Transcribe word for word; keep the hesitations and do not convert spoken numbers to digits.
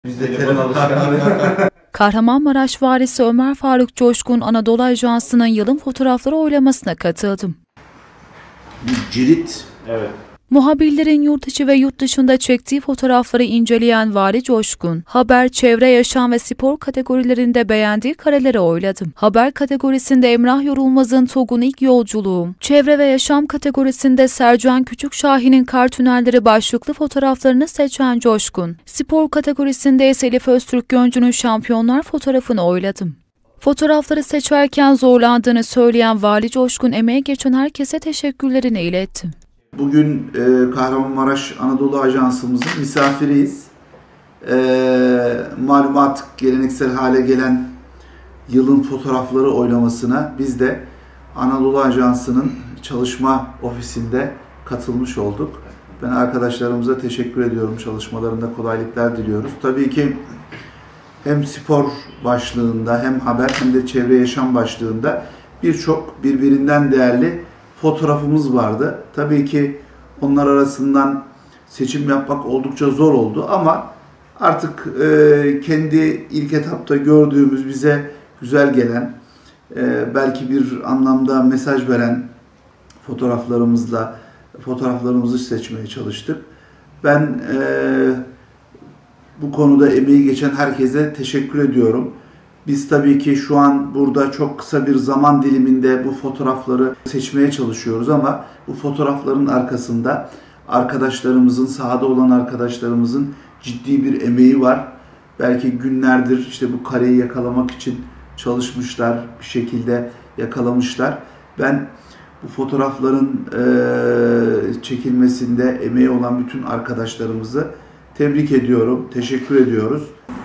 Bizde telefon alışkanlığı. Kahramanmaraş Valisi Ömer Faruk Coşkun Anadolu Ajansı'nın yılın fotoğrafları oylamasına katıldı. Bir cirit. Evet. Muhabirlerin yurt içi ve yurt dışında çektiği fotoğrafları inceleyen Vali Coşkun, haber, çevre, yaşam ve spor kategorilerinde beğendiği kareleri oyladı. Haber kategorisinde Emrah Yorulmaz'ın TOG'un ilk yolculuğum, çevre ve yaşam kategorisinde Sercan Küçükşahin'in kar tünelleri başlıklı fotoğraflarını seçen Coşkun, spor kategorisinde ise Elif Öztürk Göncü'nün şampiyonlar fotoğrafını oyladı. Fotoğrafları seçerken zorlandığını söyleyen Vali Coşkun, emeğe geçen herkese teşekkürlerini iletti. Bugün e, Kahramanmaraş Anadolu Ajansımızın misafiriyiz. E, malum artık geleneksel hale gelen yılın fotoğrafları oylamasına biz de Anadolu Ajansı'nın çalışma ofisinde katılmış olduk. Ben arkadaşlarımıza teşekkür ediyorum. Çalışmalarında kolaylıklar diliyoruz. Tabii ki hem spor başlığında hem haber hem de çevre yaşam başlığında birçok birbirinden değerli fotoğrafımız vardı. Tabii ki onlar arasından seçim yapmak oldukça zor oldu ama artık e, kendi ilk etapta gördüğümüz, bize güzel gelen, e, belki bir anlamda mesaj veren fotoğraflarımızla fotoğraflarımızı seçmeye çalıştık. Ben e, bu konuda emeği geçen herkese teşekkür ediyorum. Biz tabii ki şu an burada çok kısa bir zaman diliminde bu fotoğrafları seçmeye çalışıyoruz ama bu fotoğrafların arkasında arkadaşlarımızın, sahada olan arkadaşlarımızın ciddi bir emeği var. Belki günlerdir işte bu kareyi yakalamak için çalışmışlar, bir şekilde yakalamışlar. Ben bu fotoğrafların e, çekilmesinde emeği olan bütün arkadaşlarımızı tebrik ediyorum, teşekkür ediyoruz.